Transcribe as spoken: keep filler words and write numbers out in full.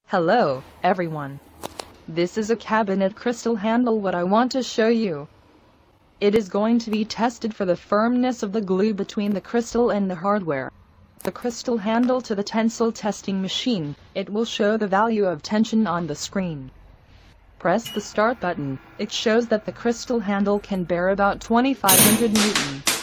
Hello, everyone. This is a cabinet crystal handle. What I want to show you. It is going to be tested for the firmness of the glue between the crystal and the hardware. The crystal handle to the tensile testing machine. It will show the value of tension on the screen. Press the start button. It shows that the crystal handle can bear about twenty-five hundred newton.